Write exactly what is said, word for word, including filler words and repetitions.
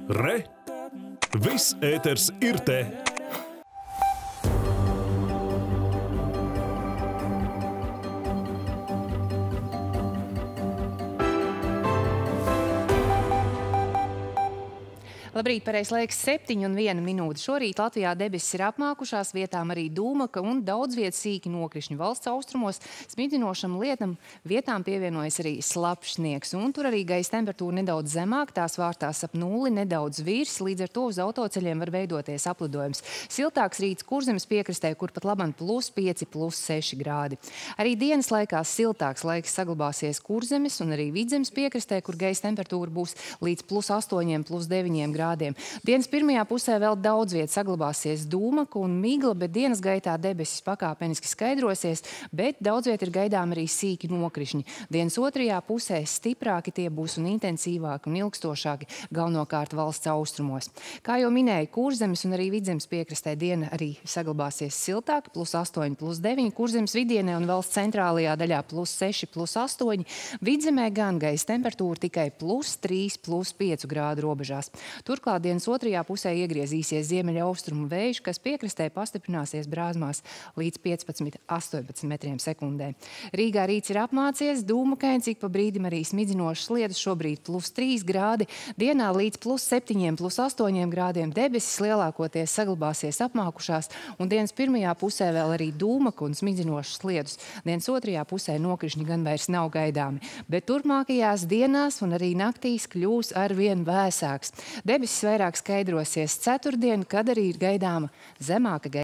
Re! Viss ēters ir te! Labrīt, pareiz laiks septiņi un viena minūte. Šorīt Latvijā debesis ir apmākušās, vietām arī dūmaka un daudz vietas sīki nokrišņi. Valsts austrumos smidzinošam lietam vietām pievienojas arī slapjš sniegs. Un tur arī gaisa temperatūra nedaudz zemāk, tās vārtās ap nulli, nedaudz virs, līdz ar to uz autoceļiem var veidoties aplidojums. Siltāks rīts Kurzemes piekrastē, kur pat labam plus pieci, plus seši grādi. Arī dienas laikā siltāks laiks saglabāsies Kurzemes un arī Vidzemes piekrastē, kur gaisa temperatūra būs līdz plus astoņiem, plus deviņiem grādiem. Dienas pirmajā pusē vēl daudz viet saglabāsies dūmaka un migla, bet dienas gaitā debesis pakāpeniski skaidrosies, bet daudz viet ir gaidām arī sīki nokrišņi. Dienas otrajā pusē stiprāki tie būs un intensīvāki un ilgstošāki galvenokārt valsts austrumos. Kā jau minēju, Kurzemes un arī Vidzemes piekrastē diena arī saglabāsies siltāka, plus astoņi, plus deviņi, Kurzemes vidienē un valsts centrālajā daļā plus seši, plus astoņi. Vidzemē gan gaisa temperatūra tikai plus trīs, plus pieci grādu robežās. Turklāt dienas otrajā pusē iegriezīsies ziemeļa austrumu vējš, kas piekrastē pastiprināsies brāzmās līdz piecpadsmit, astoņpadsmit metriem sekundē. Rīgā rīts ir apmācies, dūmakains, ik pa brīdim arī smidzinošs sliedas, šobrīd plus trīs grādi, dienā līdz plus septiņiem, plus astoņiem grādiem debesis lielākoties saglabāsies apmākušās, un dienas pirmajā pusē vēl arī dūmaka un smidzinošs sliedus. Dienas otrajā pusē nokrišņi gan vairs nav gaidāmi, bet turpmākajās dienās un arī naktīs kļūs arvien vēsāks. Debesis vairāk skaidrosies ceturtdien, kad arī ir gaidāma zemāka gaisa.